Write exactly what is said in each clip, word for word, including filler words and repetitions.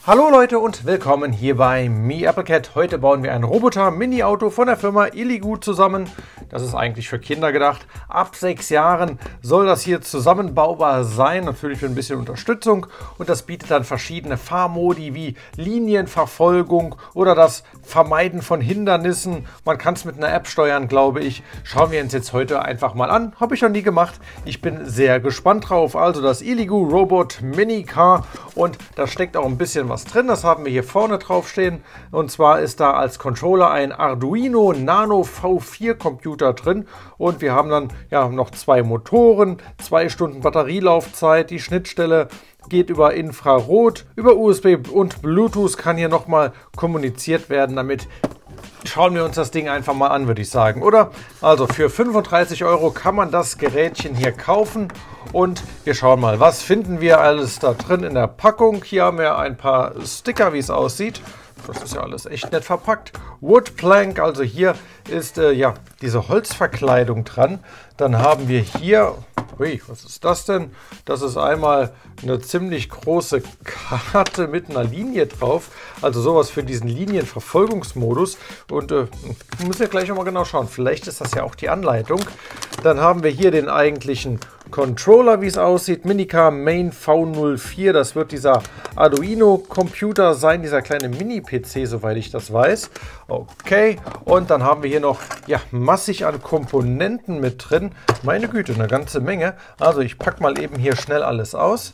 Hallo Leute und willkommen hier bei MeAppleCat. Heute bauen wir ein Roboter-Mini-Auto von der Firma Illigu zusammen. Das ist eigentlich für Kinder gedacht. Ab sechs Jahren soll das hier zusammenbaubar sein, natürlich mit ein bisschen Unterstützung. Und das bietet dann verschiedene Fahrmodi wie Linienverfolgung oder das Vermeiden von Hindernissen. Man kann es mit einer App steuern, glaube ich. Schauen wir uns jetzt heute einfach mal an. Habe ich noch nie gemacht. Ich bin sehr gespannt drauf. Also das Illigu Robot Mini Car und da steckt auch ein bisschen was drin. Das haben wir hier vorne drauf stehen. Und zwar ist da als Controller ein Arduino Nano V vier Computer drin. Und wir haben dann ja noch zwei Motoren, zwei Stunden Batterielaufzeit. Die Schnittstelle geht über Infrarot, über U S B und Bluetooth kann hier nochmal kommuniziert werden damit. Schauen wir uns das Ding einfach mal an, würde ich sagen, oder? Also für fünfunddreißig Euro kann man das Gerätchen hier kaufen und wir schauen mal, was finden wir alles da drin in der Packung. Hier haben wir ein paar Sticker, wie es aussieht. Das ist ja alles echt nett verpackt. Wood Plank, also hier ist äh, ja diese Holzverkleidung dran. Dann haben wir hier, ui, was ist das denn? Das ist einmal eine ziemlich große Karte mit einer Linie drauf. Also sowas für diesen Linienverfolgungsmodus. Und äh, wir müssen ja gleich nochmal genau schauen. Vielleicht ist das ja auch die Anleitung. Dann haben wir hier den eigentlichen Controller, wie es aussieht. Minicar Main V null vier. Das wird dieser Arduino-Computer sein, dieser kleine Mini-P C, soweit ich das weiß. Okay, und dann haben wir hier noch ja, massig an Komponenten mit drin. Meine Güte, eine ganze Menge. Also ich packe mal eben hier schnell alles aus.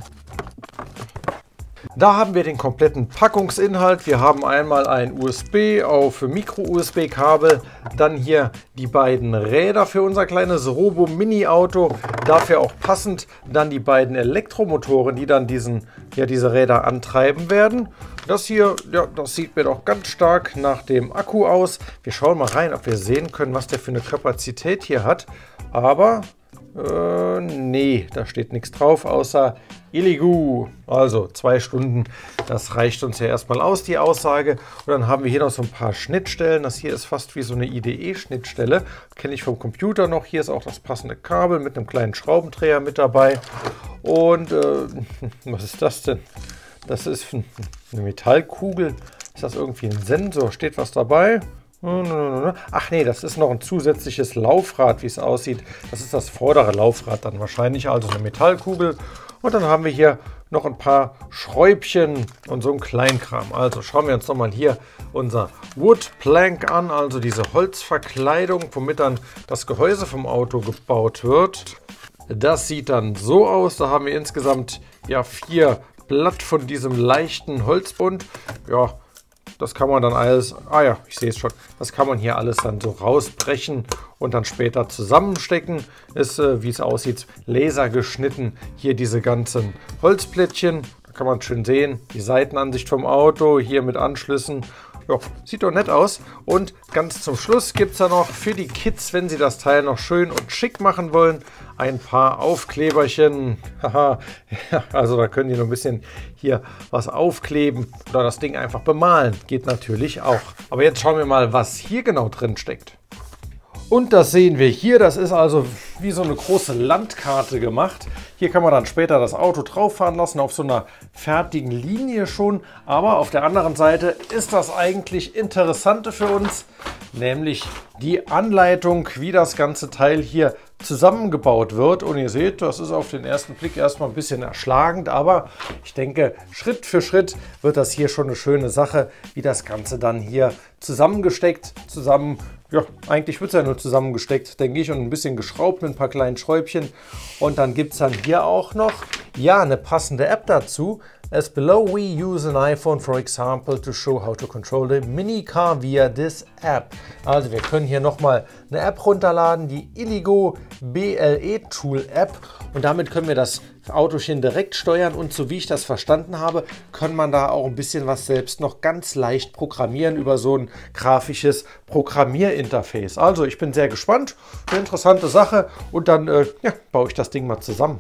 Da haben wir den kompletten Packungsinhalt. Wir haben einmal ein U S B auf Micro-U S B-Kabel, dann hier die beiden Räder für unser kleines Robo-Mini-Auto, dafür auch passend dann die beiden Elektromotoren, die dann diesen, ja, diese Räder antreiben werden. Das hier, ja, das sieht mir doch ganz stark nach dem Akku aus. Wir schauen mal rein, ob wir sehen können, was der für eine Kapazität hier hat. Aber Äh, nee, da steht nichts drauf, außer Illigu. Also zwei Stunden, das reicht uns ja erstmal aus, die Aussage. Und dann haben wir hier noch so ein paar Schnittstellen. Das hier ist fast wie so eine I D E-Schnittstelle. Kenne ich vom Computer noch. Hier ist auch das passende Kabel mit einem kleinen Schraubendreher mit dabei. Und äh, was ist das denn? Das ist eine Metallkugel. Ist das irgendwie ein Sensor? Steht was dabei? Ach nee, das ist noch ein zusätzliches Laufrad, wie es aussieht. Das ist das vordere Laufrad dann wahrscheinlich, also eine Metallkugel. Und dann haben wir hier noch ein paar Schräubchen und so ein Kleinkram. Also schauen wir uns nochmal hier unser Wood Plank an, also diese Holzverkleidung, womit dann das Gehäuse vom Auto gebaut wird. Das sieht dann so aus. Da haben wir insgesamt ja vier Blatt von diesem leichten Holzbund. Ja, das kann man dann alles, ah ja, ich sehe es schon, das kann man hier alles dann so rausbrechen und dann später zusammenstecken. Ist, äh, wie es aussieht, lasergeschnitten. Hier diese ganzen Holzplättchen, da kann man schön sehen, die Seitenansicht vom Auto, hier mit Anschlüssen. Ja, sieht doch nett aus. Und ganz zum Schluss gibt es da noch für die Kids, wenn sie das Teil noch schön und schick machen wollen, ein paar Aufkleberchen. Haha, ja, also da können die noch ein bisschen hier was aufkleben oder das Ding einfach bemalen. Geht natürlich auch. Aber jetzt schauen wir mal, was hier genau drin steckt. Und das sehen wir hier. Das ist also wie so eine große Landkarte gemacht. Hier kann man dann später das Auto drauf fahren lassen auf so einer fertigen Linie schon. Aber auf der anderen Seite ist das eigentlich Interessante für uns, nämlich die Anleitung, wie das ganze Teil hier zusammengebaut wird. Und ihr seht, das ist auf den ersten Blick erstmal ein bisschen erschlagend, aber ich denke, Schritt für Schritt wird das hier schon eine schöne Sache, wie das Ganze dann hier zusammengesteckt, zusammen, ja, eigentlich wird es ja nur zusammengesteckt, denke ich, und ein bisschen geschraubt mit ein paar kleinen Schräubchen. Und dann gibt es dann hier auch noch, ja, eine passende App dazu. As below, we use an iPhone, for example, to show how to control the mini car via this app. Also wir können hier nochmal eine App runterladen, die Illigu B L E Tool App. Und damit können wir das Autochen direkt steuern. Und so wie ich das verstanden habe, kann man da auch ein bisschen was selbst noch ganz leicht programmieren über so ein grafisches Programmierinterface. Also ich bin sehr gespannt. Eine interessante Sache. Und dann äh, ja, baue ich das Ding mal zusammen.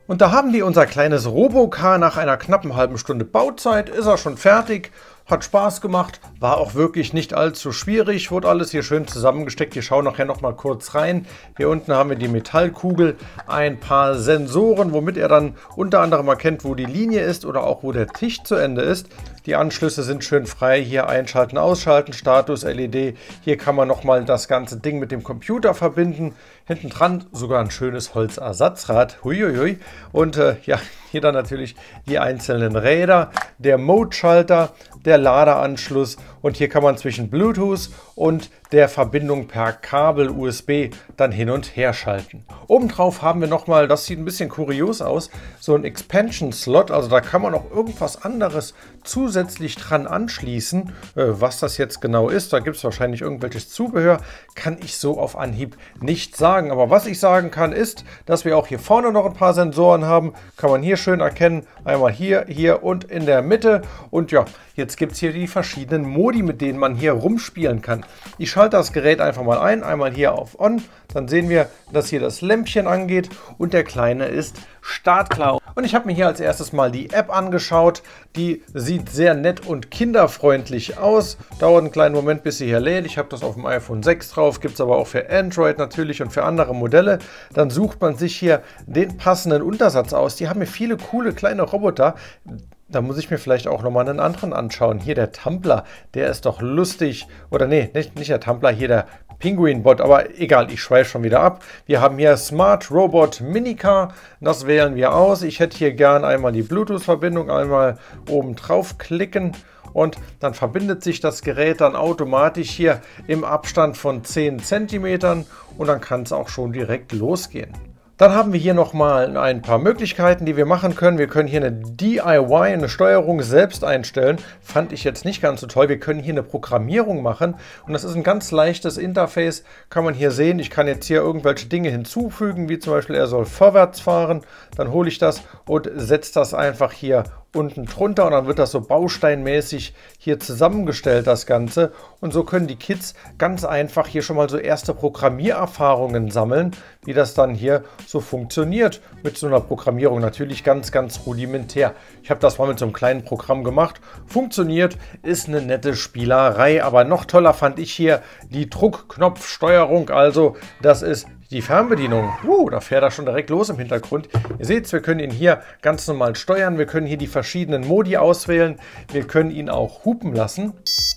Und da haben wir unser kleines Robocar. Nach einer knappen halben Stunde Bauzeit ist er schon fertig. Hat Spaß gemacht, war auch wirklich nicht allzu schwierig, wurde alles hier schön zusammengesteckt. Wir schauen nachher noch mal kurz rein. Hier unten haben wir die Metallkugel, ein paar Sensoren, womit er dann unter anderem erkennt, wo die Linie ist oder auch wo der Tisch zu Ende ist. Die Anschlüsse sind schön frei, hier einschalten, ausschalten, Status, L E D. Hier kann man noch mal das ganze Ding mit dem Computer verbinden. Hinten dran sogar ein schönes Holzersatzrad. Huiuiui. Und äh, ja, hier dann natürlich die einzelnen Räder, der Mode-Schalter, der Ladeanschluss und hier kann man zwischen Bluetooth und der Verbindung per Kabel U S B dann hin und her schalten. Obendrauf haben wir nochmal, das sieht ein bisschen kurios aus, so ein Expansion-Slot, also da kann man noch irgendwas anderes zusätzlich dran anschließen. Äh, was das jetzt genau ist, da gibt es wahrscheinlich irgendwelches Zubehör, kann ich so auf Anhieb nicht sagen. Aber was ich sagen kann ist, dass wir auch hier vorne noch ein paar Sensoren haben, kann man hier schön erkennen, einmal hier, hier und in der Mitte. Und ja, jetzt gibt es hier die verschiedenen Modi, mit denen man hier rumspielen kann. Ich schalte das Gerät einfach mal ein, einmal hier auf On, dann sehen wir, dass hier das Lämpchen angeht und der Kleine ist startklar. Und ich habe mir hier als erstes mal die App angeschaut, die sieht sehr nett und kinderfreundlich aus. Dauert einen kleinen Moment, bis sie hier lädt. Ich habe das auf dem iPhone sechs drauf, gibt es aber auch für Android natürlich und für andere Modelle. Dann sucht man sich hier den passenden Untersatz aus. Die haben hier viele coole kleine Roboter. Da muss ich mir vielleicht auch nochmal einen anderen anschauen. Hier der Tumbler, der ist doch lustig. Oder nee, nicht, nicht der Tumbler, hier der Pinguin-Bot. Aber egal, ich schweife schon wieder ab. Wir haben hier Smart Robot Minicar. Das wählen wir aus. Ich hätte hier gern einmal die Bluetooth-Verbindung. Einmal oben drauf klicken. Und dann verbindet sich das Gerät dann automatisch hier im Abstand von zehn Zentimetern. Und dann kann es auch schon direkt losgehen. Dann haben wir hier nochmal ein paar Möglichkeiten, die wir machen können. Wir können hier eine D I Y, eine Steuerung selbst einstellen. Fand ich jetzt nicht ganz so toll. Wir können hier eine Programmierung machen und das ist ein ganz leichtes Interface. Kann man hier sehen. Ich kann jetzt hier irgendwelche Dinge hinzufügen, wie zum Beispiel er soll vorwärts fahren. Dann hole ich das und setze das einfach hier unten drunter und dann wird das so bausteinmäßig hier zusammengestellt, das Ganze. Und so können die Kids ganz einfach hier schon mal so erste Programmiererfahrungen sammeln, wie das dann hier so funktioniert mit so einer Programmierung. Natürlich ganz, ganz rudimentär. Ich habe das mal mit so einem kleinen Programm gemacht. Funktioniert, ist eine nette Spielerei, aber noch toller fand ich hier die Druckknopfsteuerung. Also das ist die Fernbedienung. Uh, da fährt er schon direkt los im Hintergrund. Ihr seht, wir können ihn hier ganz normal steuern. Wir können hier die verschiedenen Modi auswählen. Wir können ihn auch hupen lassen.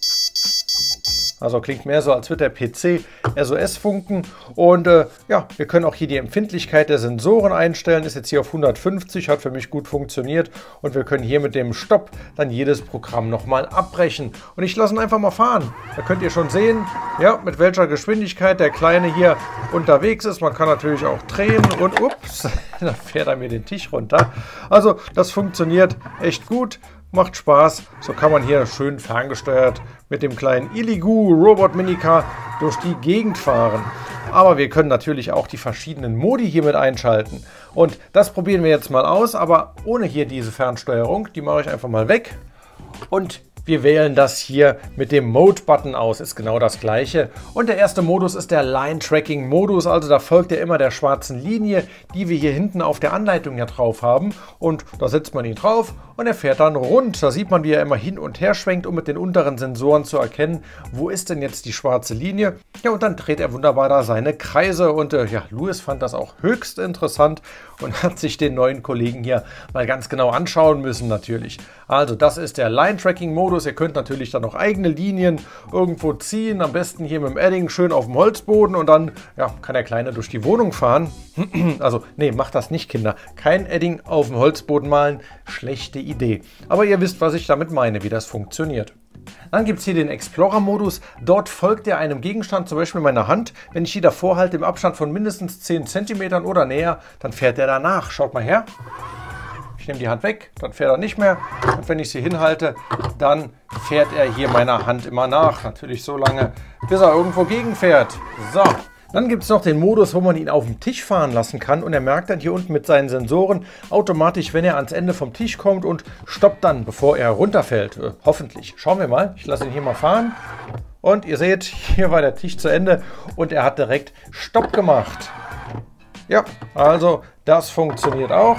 Also klingt mehr so, als wird der P C S O S funken. Und äh, ja, wir können auch hier die Empfindlichkeit der Sensoren einstellen. Ist jetzt hier auf hundertfünfzig, hat für mich gut funktioniert. Und wir können hier mit dem Stopp dann jedes Programm nochmal abbrechen. Und ich lasse ihn einfach mal fahren. Da könnt ihr schon sehen, ja, mit welcher Geschwindigkeit der Kleine hier unterwegs ist. Man kann natürlich auch drehen und ups, da fährt er mir den Tisch runter. Also das funktioniert echt gut. Macht Spaß, so kann man hier schön ferngesteuert mit dem kleinen Elegoo Robot Minicar durch die Gegend fahren. Aber wir können natürlich auch die verschiedenen Modi hier mit einschalten. Und das probieren wir jetzt mal aus, aber ohne hier diese Fernsteuerung. Die mache ich einfach mal weg. Und wir wählen das hier mit dem Mode-Button aus, ist genau das gleiche. Und der erste Modus ist der Line-Tracking-Modus, also da folgt er immer der schwarzen Linie, die wir hier hinten auf der Anleitung ja drauf haben. Und da setzt man ihn drauf und er fährt dann rund. Da sieht man, wie er immer hin und her schwenkt, um mit den unteren Sensoren zu erkennen, wo ist denn jetzt die schwarze Linie. Ja, und dann dreht er wunderbar da seine Kreise. Und äh, ja, Louis fand das auch höchst interessant und hat sich den neuen Kollegen hier mal ganz genau anschauen müssen natürlich. Also das ist der Line-Tracking-Modus. Ihr könnt natürlich dann noch eigene Linien irgendwo ziehen, am besten hier mit dem Edding schön auf dem Holzboden und dann ja, kann der Kleine durch die Wohnung fahren. Also nee, macht das nicht, Kinder. Kein Edding auf dem Holzboden malen, schlechte Idee. Aber ihr wisst, was ich damit meine, wie das funktioniert. Dann gibt es hier den Explorer-Modus. Dort folgt er einem Gegenstand, zum Beispiel meiner Hand. Wenn ich die davor halte im Abstand von mindestens zehn Zentimetern oder näher, dann fährt er danach. Schaut mal her. Ich nehme die Hand weg, dann fährt er nicht mehr. Und wenn ich sie hinhalte, dann fährt er hier meiner Hand immer nach. Natürlich so lange, bis er irgendwo gegenfährt. So. Dann gibt es noch den Modus, wo man ihn auf dem Tisch fahren lassen kann und er merkt dann hier unten mit seinen Sensoren automatisch, wenn er ans Ende vom Tisch kommt und stoppt dann, bevor er runterfällt. Äh, hoffentlich. Schauen wir mal. Ich lasse ihn hier mal fahren und ihr seht, hier war der Tisch zu Ende und er hat direkt Stopp gemacht. Ja, also das funktioniert auch.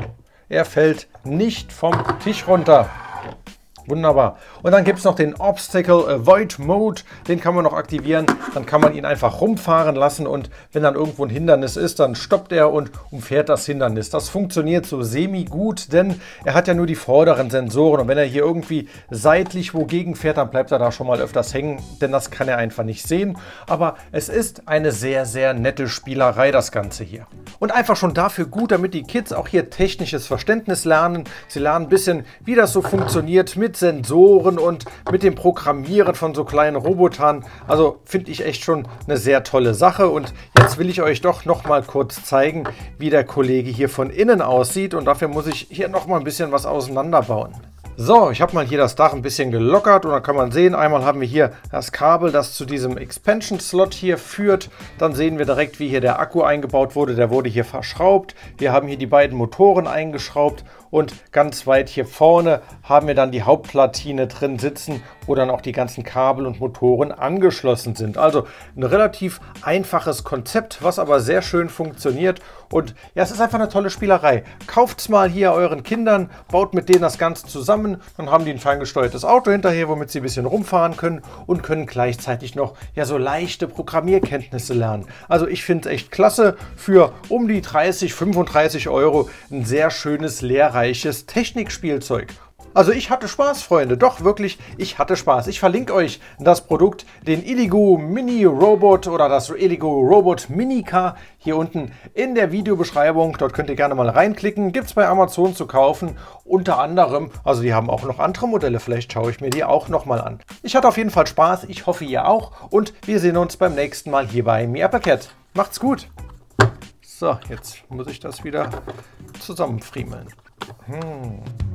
Er fällt nicht vom Tisch runter. Wunderbar. Und dann gibt es noch den Obstacle Avoid Mode. Den kann man noch aktivieren. Dann kann man ihn einfach rumfahren lassen und wenn dann irgendwo ein Hindernis ist, dann stoppt er und umfährt das Hindernis. Das funktioniert so semi-gut, denn er hat ja nur die vorderen Sensoren. Und wenn er hier irgendwie seitlich wogegen fährt, dann bleibt er da schon mal öfters hängen, denn das kann er einfach nicht sehen. Aber es ist eine sehr, sehr nette Spielerei, das Ganze hier. Und einfach schon dafür gut, damit die Kids auch hier technisches Verständnis lernen. Sie lernen ein bisschen, wie das so funktioniert mit Sensoren und mit dem Programmieren von so kleinen Robotern. Also finde ich echt schon eine sehr tolle Sache. Und jetzt will ich euch doch noch mal kurz zeigen, wie der Kollege hier von innen aussieht. Und dafür muss ich hier noch mal ein bisschen was auseinanderbauen. So, ich habe mal hier das Dach ein bisschen gelockert und dann kann man sehen, einmal haben wir hier das Kabel, das zu diesem Expansion-Slot hier führt. Dann sehen wir direkt, wie hier der Akku eingebaut wurde. Der wurde hier verschraubt. Wir haben hier die beiden Motoren eingeschraubt und ganz weit hier vorne haben wir dann die Hauptplatine drin sitzen, wo dann auch die ganzen Kabel und Motoren angeschlossen sind. Also ein relativ einfaches Konzept, was aber sehr schön funktioniert. Und ja, es ist einfach eine tolle Spielerei. Kauft's mal hier euren Kindern, baut mit denen das Ganze zusammen. Dann haben die ein ferngesteuertes Auto hinterher, womit sie ein bisschen rumfahren können und können gleichzeitig noch ja so leichte Programmierkenntnisse lernen. Also ich finde es echt klasse. Für um die dreißig, fünfunddreißig Euro ein sehr schönes, lehrreiches Technikspielzeug. Also ich hatte Spaß, Freunde. Doch, wirklich, ich hatte Spaß. Ich verlinke euch das Produkt, den Illigo Mini Robot oder das Illigo Robot Mini Car hier unten in der Videobeschreibung. Dort könnt ihr gerne mal reinklicken. Gibt es bei Amazon zu kaufen. Unter anderem, also die haben auch noch andere Modelle. Vielleicht schaue ich mir die auch noch mal an. Ich hatte auf jeden Fall Spaß. Ich hoffe, ihr auch. Und wir sehen uns beim nächsten Mal hier bei MeAppleCat. Macht's gut. So, jetzt muss ich das wieder zusammenfriemeln. Hm.